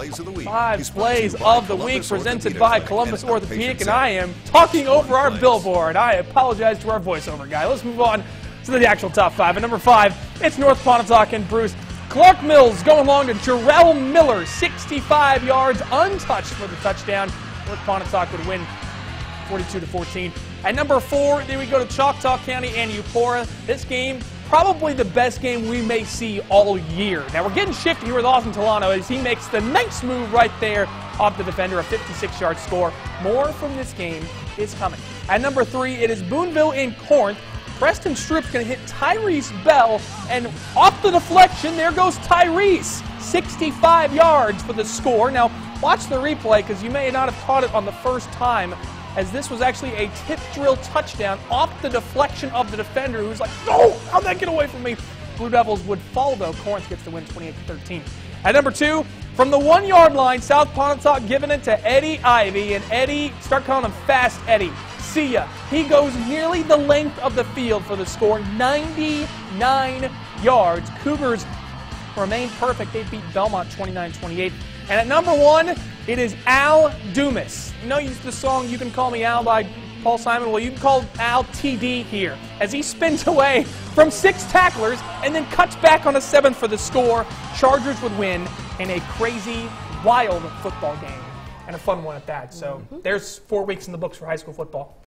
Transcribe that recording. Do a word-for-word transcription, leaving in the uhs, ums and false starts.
plays of the week. Five plays of the week presented by Columbus Orthopedic, and I am talking over our billboard. I apologize to our voiceover guy. Let's move on to the actual top five. At number five, it's North Pontotoc and Bruce. Clark Mills going along to Jarrell Miller, sixty-five yards, untouched for the touchdown. North Pontotoc would win forty-two to fourteen. At number four, then we go to Choctaw County and Eupora. This game, probably the best game we may see all year. Now we're getting shifty here with Austin Tolano as he makes the nice move right there off the defender, a fifty-six yard score. More from this game is coming. At number three, it is Boonville and Corinth. Preston Stroop's going to hit Tyrese Bell, and off the deflection, there goes Tyrese. sixty-five yards for the score. Now, watch the replay because you may not have caught it on the first time, as this was actually a tip drill touchdown off the deflection of the defender, who's like, no, how'd that get away from me? Blue Devils would fall, though. Corinth gets the win twenty-eight to thirteen. At number two, from the one-yard line, South Pontotoc giving it to Eddie Ivy, and Eddie, start calling him Fast Eddie. See ya. He goes nearly the length of the field for the score, ninety-nine yards. Cougars remain perfect. They beat Belmont twenty-nine twenty-eight. And at number one, it is Al Dumas. You know the song You Can Call Me Al by Paul Simon? Well, you can call Al T D here, as he spins away from six tacklers and then cuts back on a seventh for the score. Chargers would win in a crazy, wild football game. And a fun one at that. So there's four weeks in the books for high school football.